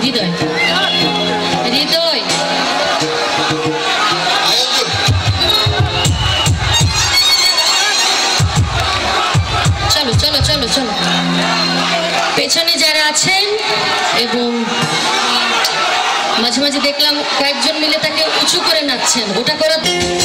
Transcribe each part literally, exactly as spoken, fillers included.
হৃদয় হৃদয় চলো চলো চলো চলো পেছনে যারা আছেন এবং মাঝে মাঝে দেখলাম কয়েকজন মিলে তাকে উঁচু করে নাচছেন, ওটা করা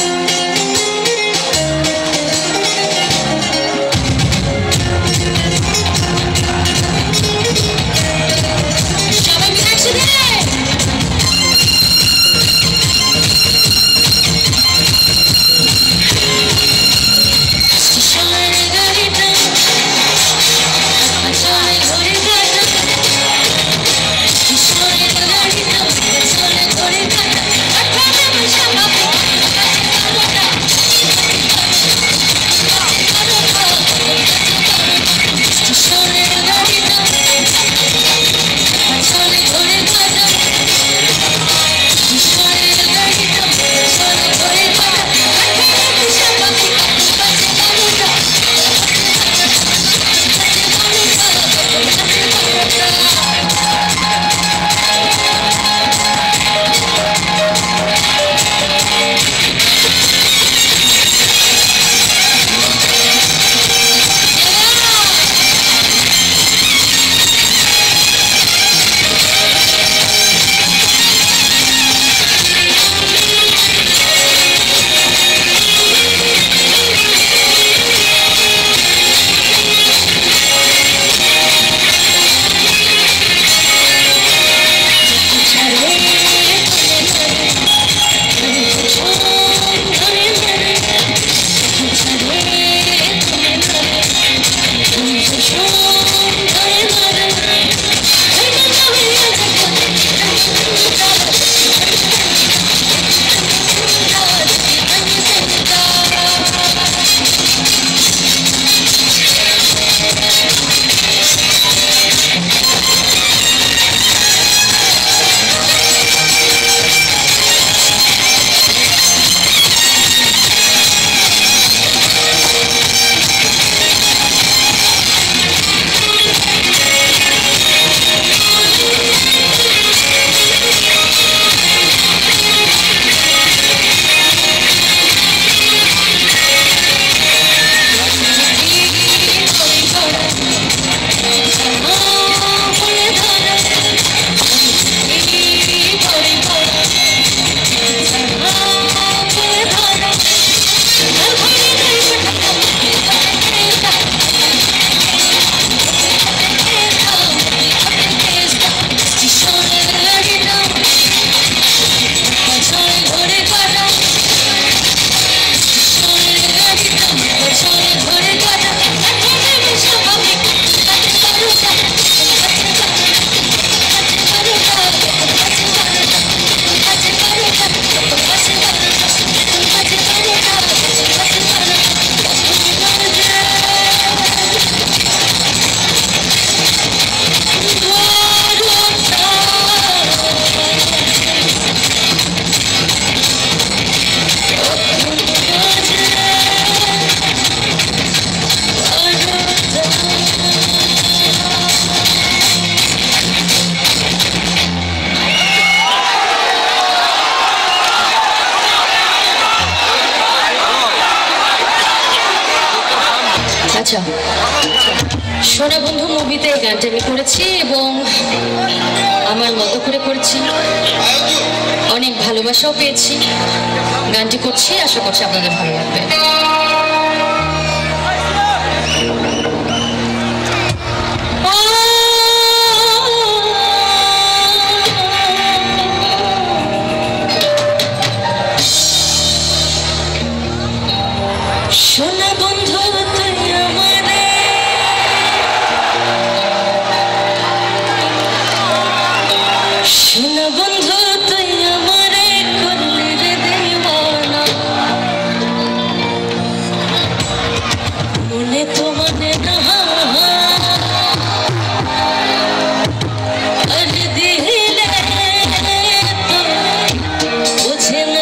আচ্ছা সোনা বন্ধু মুভিতে এই গানটা আমি করেছি এবং আমার মতো করে করেছি, অনেক ভালোবাসাও পেয়েছি। গানটি করছি, আশা করছি আপনাদের ভালো লাগবে। সোনা বন্ধু তুই আমারে সোনা বন্ধু তুই আমারে করলি রে দেওয়ানা, মনে তো মনে না আর দিলে তো বুঝে না।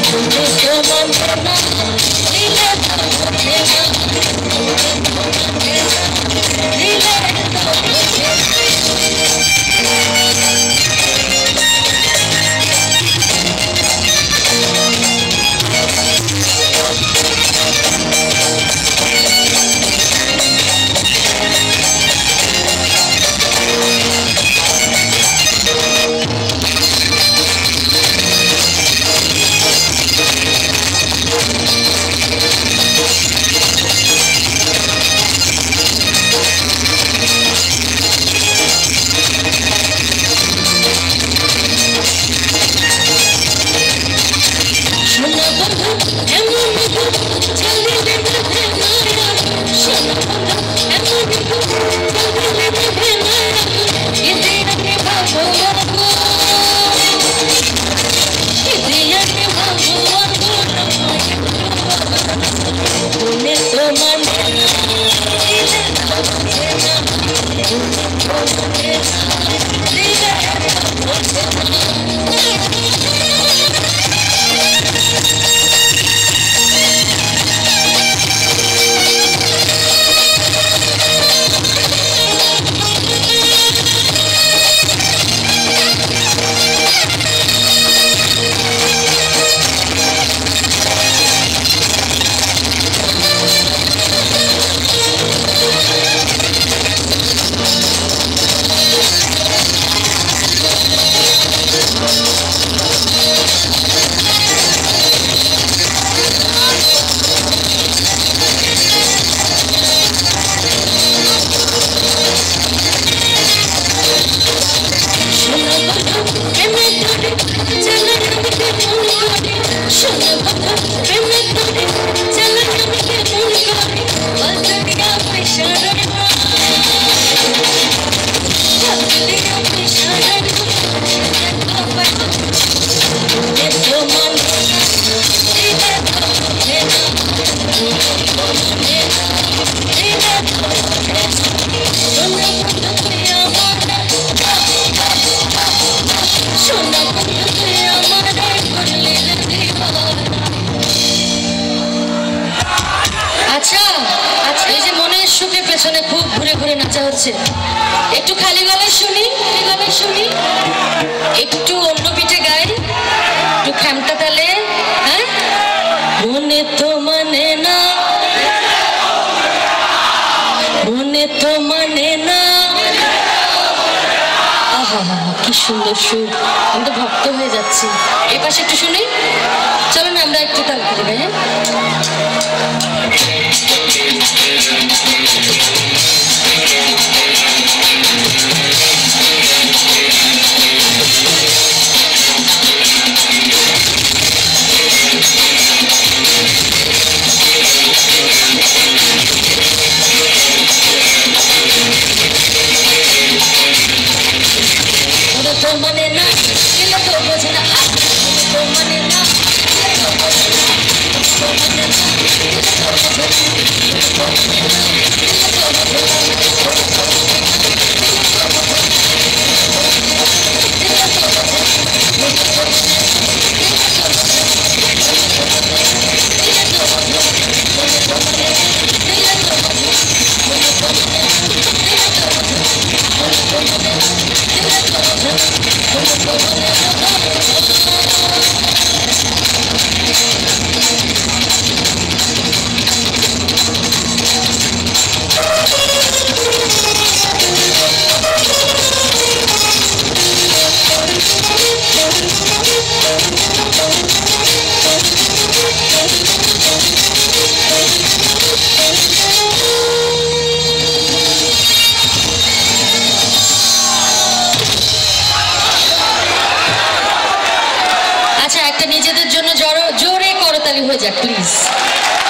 পেছনে খুব ঘুরে ঘুরে নাচা হচ্ছে, একটু খালি গলায় শুনি, খালি গলায় শুনি, একটু অন্য পিঠে গাই, একটু খ্যামটা তালে। হ্যাঁ, মনে তো মানে না, মনে তো মানে না। আহা কি সুন্দর সুর, আমি তো ভক্ত হয়ে যাচ্ছি। এ পাশে একটু শুনি, চলো না আমরা একটু তাল করে গাই। হ্যাঁ, মানে না গেলে তো বোঝে না, তো মানে না নিজেদের জন্য জোরে করতালি হয়ে যাক প্লিজ।